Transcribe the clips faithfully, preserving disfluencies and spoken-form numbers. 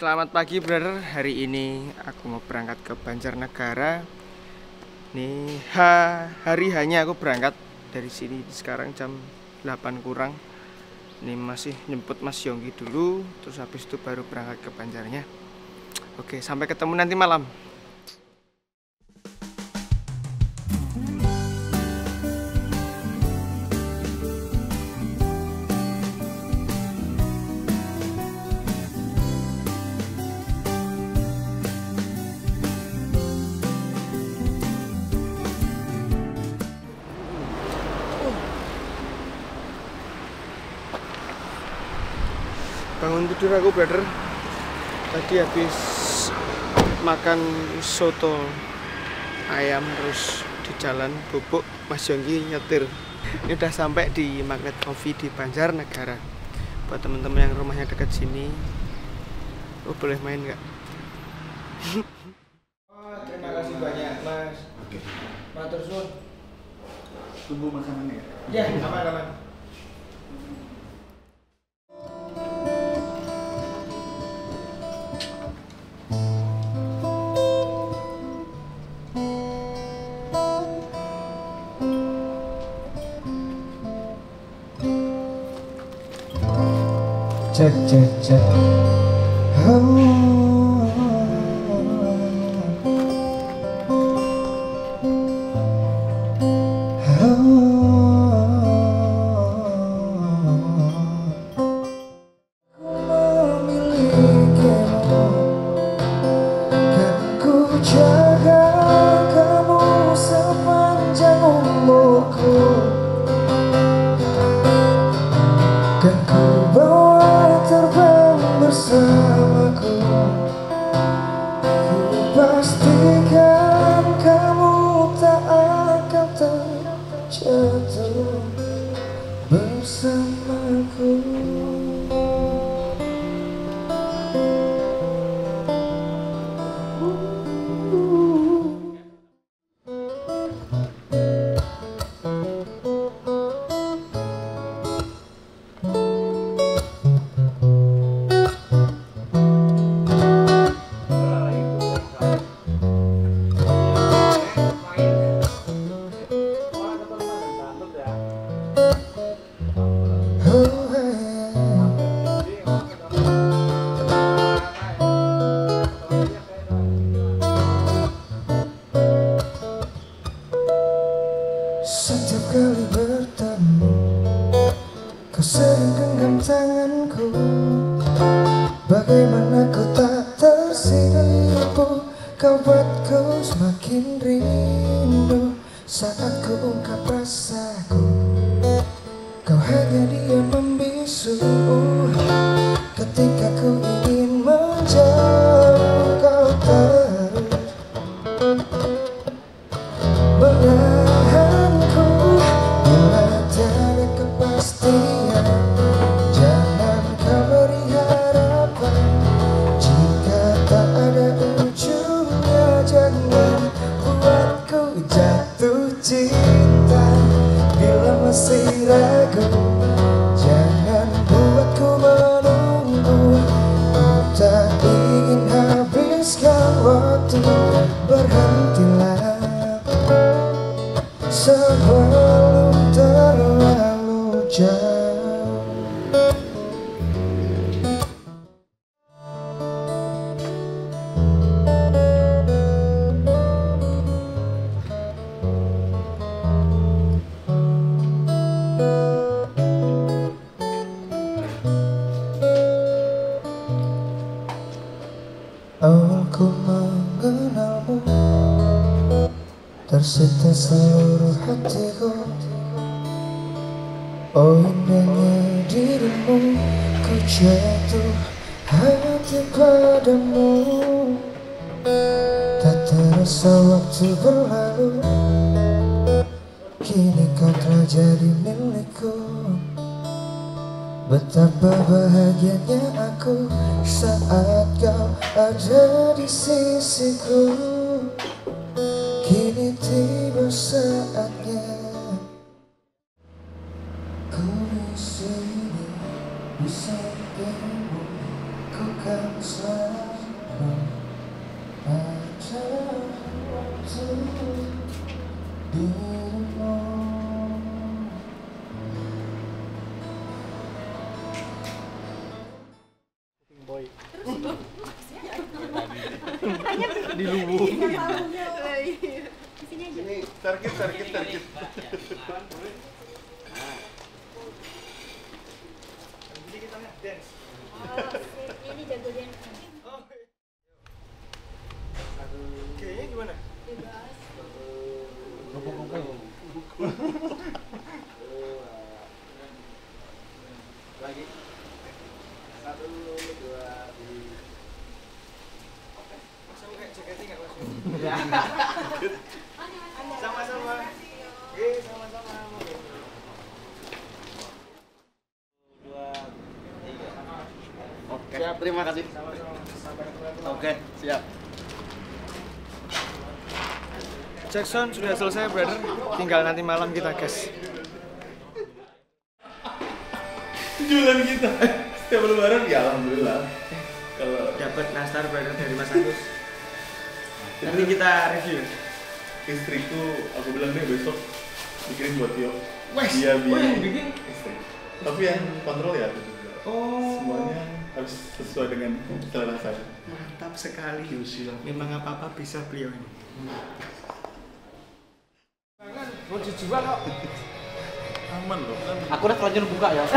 Selamat pagi brother, hari ini aku mau berangkat ke Banjarnegara. Nih ha, hari hanya aku berangkat dari sini sekarang jam delapan kurang. Ini masih nyemput Mas Yonggi dulu, terus habis itu baru berangkat ke Banjarnya. Oke, sampai ketemu nanti malam. Bangun tidur aku brother. Tadi habis makan soto ayam terus di jalan bubuk Mas Yonggi nyetir. Ini udah sampai di Magnet Coffee di Banjarnegara. Buat teman-teman yang rumahnya dekat sini, oh boleh main nggak? Oh, terima kasih banyak Mas. Oke. Matur suwun. Tunggu makanannya ya? Ya, aman-aman. Cek cek cek. Oh. Pastikan kamu tak akan terjatuh bersamaku. Setiap kali bertemu, kau sering genggam tanganku. Bagaimana kau tak tersipu, kau buatku semakin rindu. Saat ku ungkap rasaku, kau hanya diam membisu. Ketika ku ingin menjauh, kau terus menahanku. Bila tiada kepastian, jangan kau beri harapan. Jika tak ada ujungnya, jangan buatku jatuh cinta. Bila masih ragu, jangan buatku menunggu. Ku tak ingin habiskan waktu, berhentilah sebelum terlalu jauh. Awal ku mengenalmu, tersita seluruh hatiku. Oh indahnya dirimu, ku jatuh hati padamu. Tak terasa waktu berlalu, kini kau telah jadi milikku. Betapa bahagianya aku saat kau ada di sisiku. Kini tiba saatnya ku di sini, di sampingmu. Ku kan selalu ada untuk dirimu. Di lubung. Ini target, target, target. Jadi kita lihat dance. Ini jago dance. Kayaknya gimana? Bebas. Lagi. Satu, dua, tiga. Sama kayak jaketnya nggak mas? Sama-sama. Eh, sama-sama. Dua, tiga. Oke, siap. Terima kasih. Sama-sama. Sampai ketemu. Oke, siap. Jackson sudah selesai, brother. Tinggal nanti malam kita gas. Tujuan kita setiap lebaran ya alhamdulillah. Kalau Dapat nastar, brother, dari Mas Agus. Nanti kita review. istriku, aku bilang deh besok bikin buat Tio. Wes, Dia oh, yang bikin bikin? istri. Tapi yang kontrol ya aku juga. Oh. Semuanya harus sesuai dengan selera saya. Mantap sekali. Memang apa-apa bisa beliau ini. Mau dijual kok. Aman loh kan. Aku udah keranjang buka ya.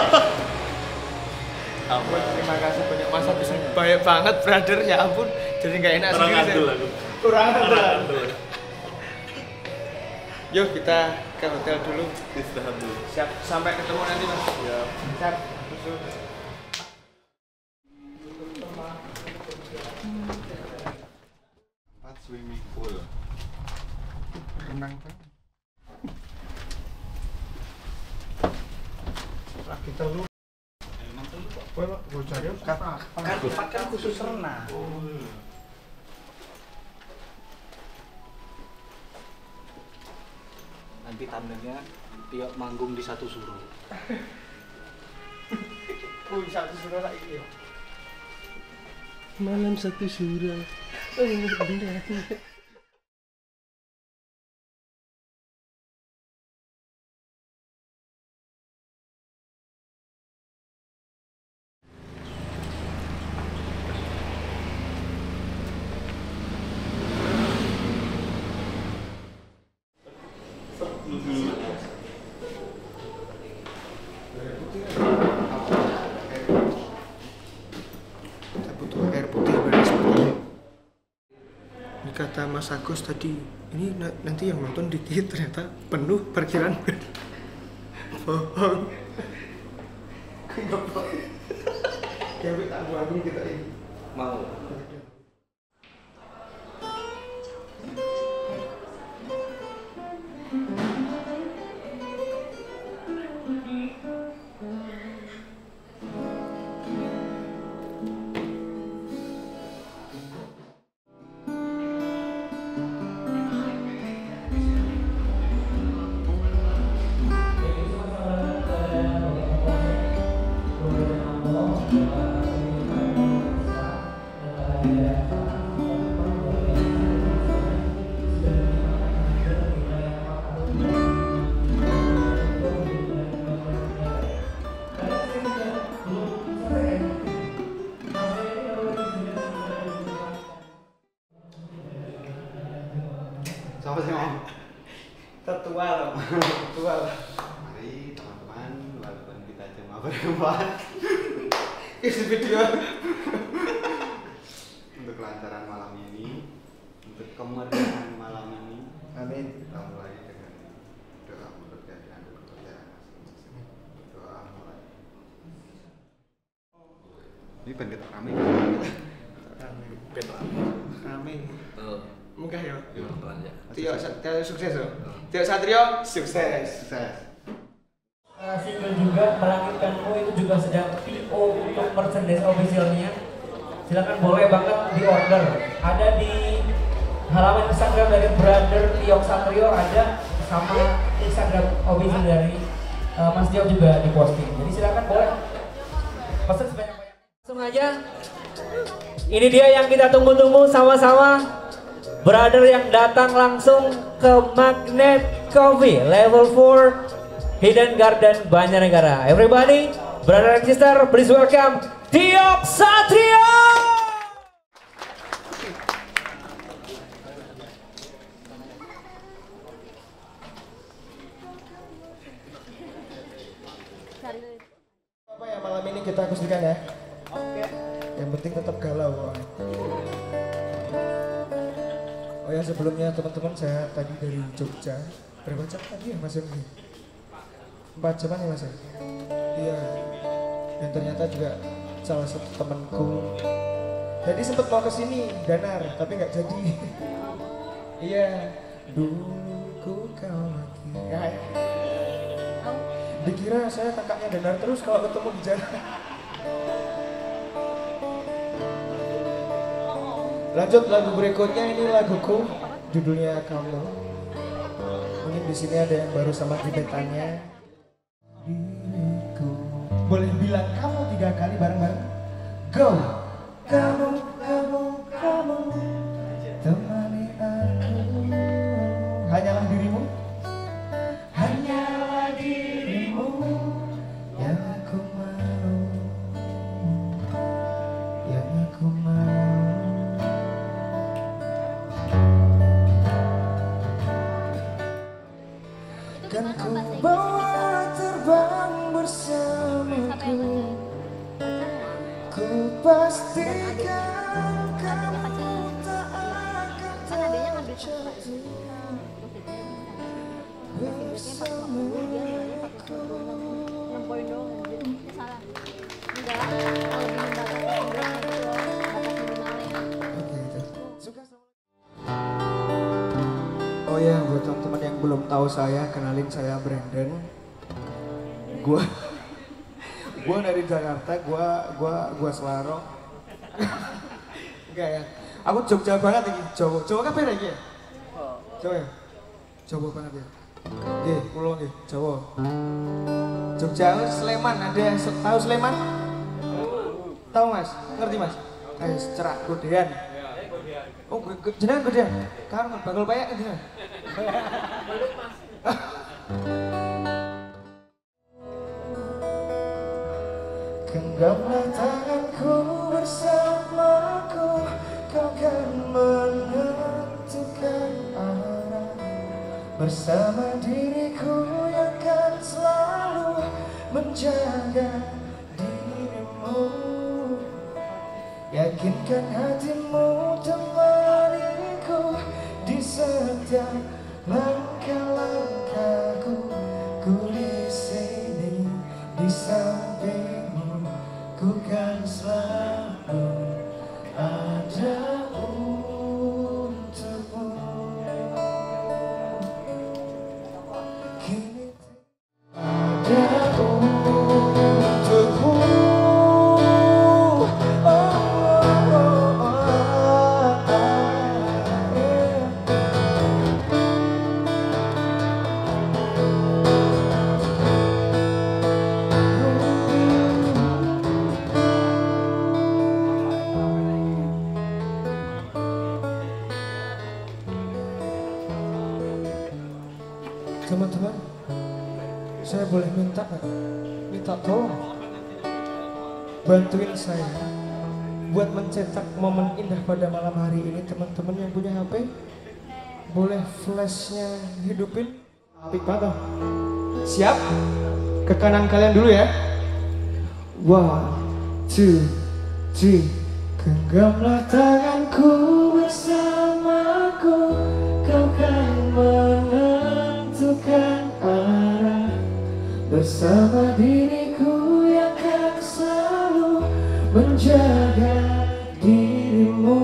Aman. Terima kasih banyak, Mas Agus. Banyak banget, brother. Ya ampun, jadi nggak enak Kurang sendiri. adil saya. aku. Kurang Kurang adil. adil. Yuk kita ke hotel dulu. Istirahat dulu. Siap, sampai ketemu nanti, Mas. Ya. Siap. Empat swimming pool. Renang kan? Lagi telu. Emang telu kok. Kowe kok bocah yo kata. Kan tempat kan khusus renang. Nanti thumbnailnya Tio manggung di satu suruh. Kuwi satu suruh lagi yo. Malam satu surau. Oh, benar. Kita butuh air putih benar seperti ini. Ini kata Mas Agus tadi, ini na- nanti yang nonton dikit ternyata penuh parkiran. Bohong. Kayak tak buangin kita ini. Mau. Siapa sih mau? Tertua loh. Tertua loh. Mari teman-teman, walaupun kita cuma berempat Isi video. untuk kelancaran malam ini, untuk kemerdekaan malam ini, Amin. kita mulai dengan doa bekerja dan kepercayaan masing-masing. Doa mulai. Ini bandit rame. Amin. Tuh. Muka ya. Yo, aja. Tio, Tio sukses loh. Tio Satrio sukses. Sukses. Uh, single juga Melangitkanmu itu juga sedang P O untuk merchandise officialnya. Silakan boleh banget di order. Ada di halaman Instagram dari Brother Tio Satrio, ada sama Instagram official dari uh, Mas Tio juga di posting. Jadi silakan boleh pesan sebanyak-banyaknya. Langsung aja Ini dia yang kita tunggu-tunggu sama-sama. Brother yang datang langsung ke Magnet Coffee Level four Hidden Garden Banjarnegara. Everybody, brother and sister, please welcome Tio Satrio. Apa ya malam ini kita akustikan ya? Oke. Yang penting tetap galau. Oh ya sebelumnya teman-teman, saya tadi dari Jogja. Berapa jam tadi ya Mas Yogi? Empat jaman ya Mas ya? Iya. Dan ternyata juga salah satu temanku. Jadi sempat mau kesini Danar, tapi nggak jadi. Iya. Dulu ku kau lagi. Ya, ya. Dikira saya kakaknya Danar terus kalau ketemu di jalan. Lanjut lagu berikutnya, ini laguku, judulnya Kamu. Mungkin di sini ada yang baru sama gebetannya. Diriku. Boleh bilang kamu tiga kali bareng-bareng. Go. Kamu, kamu, kamu, temani aku. Hanyalah dirimu. Hanyalah dirimu yang aku mau, yang aku mau. Kan ku bawa terbang bersamaku, ku pastikan kamu tak akan terjatuh bersamaku. Oh ya, buat teman-teman yang belum tahu saya, kenalin saya Brandon. Gua gua dari Jakarta, gua gua gua Selaro. Enggak ya. Aku Jogja banget iki, Jawa. Jawa kabeh lagi ya? Jawa ya? Jawa banget ya. Nggih, kula nggih, Jawa. Jogja Sleman, ada tahu Sleman? Tahu Mas? Ngerti Mas? Eh, Cerak Godean. Oh, jenengan Godean. Kan bakal payak jenengan. Genggamlah tanganku bersamaku, kau kan menentukan arah. Bersama diriku yang kan selalu menjaga dirimu. Yakinkan hatimu temaniku di setiap langkah-langkahku. Ku di sini di sampingmu, ku kan selalu ada untukmu. Kini ada untukmu. Teman-teman, saya boleh minta nggak? Minta tolong bantuin saya buat mencetak momen indah pada malam hari ini. Teman-teman yang punya H P, boleh flashnya hidupin. Apik banget. Siap? Ke kanan kalian dulu ya. One, two, three. Genggamlah tanganku bersamaku, kau kan menentukan arah. Bersama diriku yang kan selalu menjaga dirimu.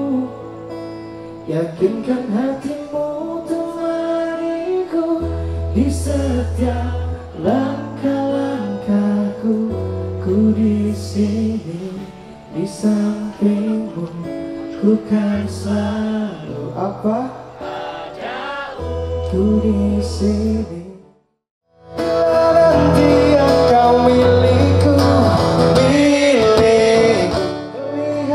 Yakinkan hatimu temaniku di setiap langkah-langkahku. Ku di sini di sampingmu, ku kan selalu apa? Ku di sini. Nanti yang kau milikku, milikku.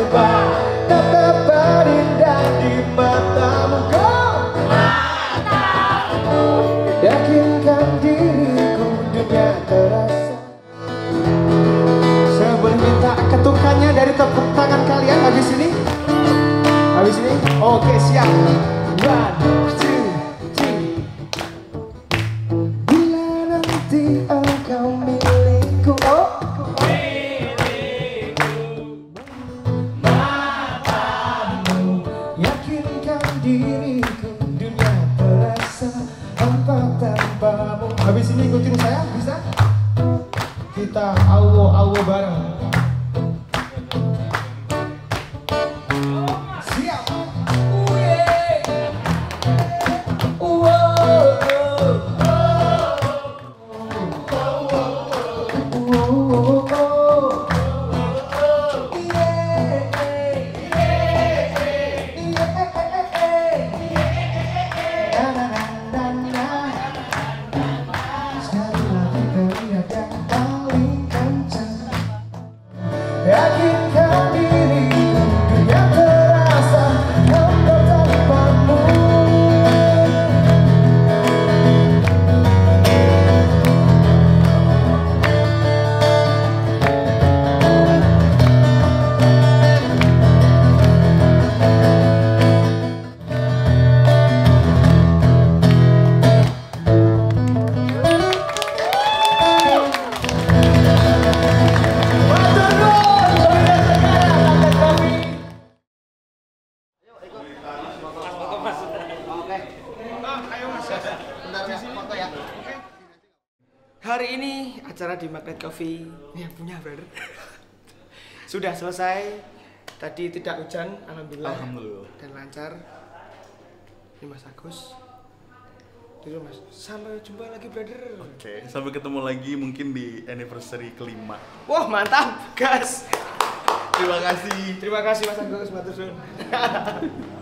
coba tetap berindah di matamu kau. Yakinkan diriku dunia terasa. Saya boleh minta ketukannya dari tepuk tangan kalian habis ini? Habis ini? Oke, siap. One, two, three. Bila nanti engkau milikku, oh matamu, yakinkan diriku dunia terasa tanpa tanpamu. Habis ini ikutin saya, bisa? Kita awo-awo bareng. Siap. Uye. Wow. Yakinkan diriku dunia terasa tanpa tanpamu. Hari ini acara di Magnet Coffee yang punya brother sudah selesai. Tadi tidak hujan, alhamdulillah, Alhamdulillah. dan lancar. Ini Mas Agus. Dulu Mas, sampai jumpa lagi brother. Oke, sampai ketemu lagi mungkin di anniversary kelima. Wah mantap, gas. Terima kasih. Terima kasih Mas Agus, matur suwun.